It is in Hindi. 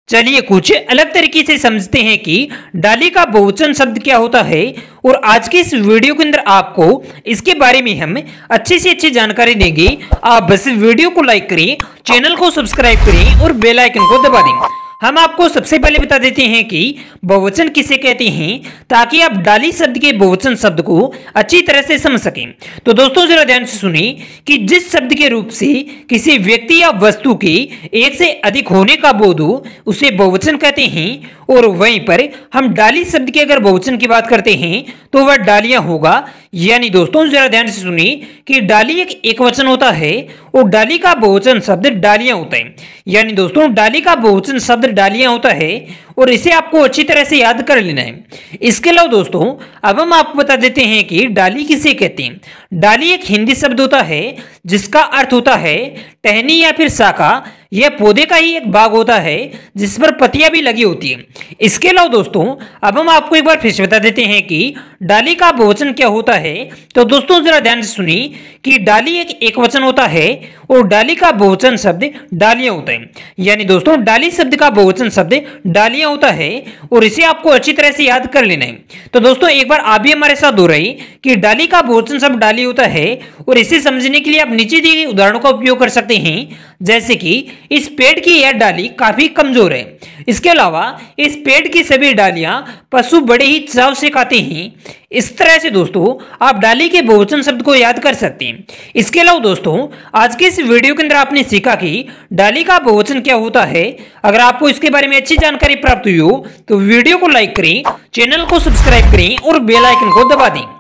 चलिए कुछ अलग तरीके से समझते हैं कि डाली का बहुवचन शब्द क्या होता है। और आज के इस वीडियो के अंदर आपको इसके बारे में हम अच्छी से अच्छी जानकारी देंगे। आप बस वीडियो को लाइक करें, चैनल को सब्सक्राइब करें और बेल आइकन को दबा दें। हम आपको सबसे पहले बता देते हैं कि बहुवचन किसे कहते हैं, ताकि आप डाली शब्द के बहुवचन शब्द को अच्छी तरह से समझ सकें। तो दोस्तों जरा ध्यान से सुनिए कि जिस शब्द के रूप से किसी व्यक्ति या वस्तु के एक से अधिक होने का बोध हो उसे बहुवचन कहते हैं। और वहीं पर हम डाली शब्द के अगर बहुवचन की बात करते हैं तो वह डालियां होगा। यानी दोस्तों जरा ध्यान से सुनिए कि डाली एक एकवचन होता है और डाली का बहुवचन शब्द डालियां होता है। यानी दोस्तों डाली का बहुवचन शब्द डालियां होता है और इसे आपको अच्छी तरह से याद कर लेना है। इसके अलावा दोस्तों अब हम आपको बता देते हैं कि डाली किसे कहते हैं। डाली एक हिंदी शब्द होता है जिसका अर्थ होता है टहनी या फिर शाखा। यह पौधे का ही एक भाग होता है जिस पर पत्तियां भी लगी होती हैं। इसके अलावा दोस्तों अब हम आपको एक बार फिर से बता देते हैं कि डाली का बहुवचन क्या होता है। तो दोस्तों जरा ध्यान से सुनिए कि डाली एक एकवचन होता है और डाली का बहुवचन शब्द डालियां होता है। यानी दोस्तों डाली शब्द का बहुवचन शब्द डालियां होता है और इसे आपको अच्छी तरह से याद कर लेना है। तो दोस्तों एक बार आप भी हमारे साथ दोहराइए कि डाली का बहुवचन शब्द डाली होता है। और इसे समझने के लिए आप नीचे दिए गए उदाहरणों का उपयोग कर सकते हैं, जैसे कि इस पेड़ की यह डाली काफी कमजोर है। इसके अलावा इस पेड़ की सभी डालियां पशु बड़े ही चाव से खाते हैं। इस तरह से दोस्तों आप डाली के बहुवचन शब्द को याद कर सकते हैं। इसके अलावा दोस्तों आज के इस वीडियो के अंदर आपने सीखा कि डाली का बहुवचन क्या होता है। अगर आपको इसके बारे में अच्छी जानकारी प्राप्त हुई हो तो वीडियो को लाइक करें, चैनल को सब्सक्राइब करें और बेल आइकन को दबा दें।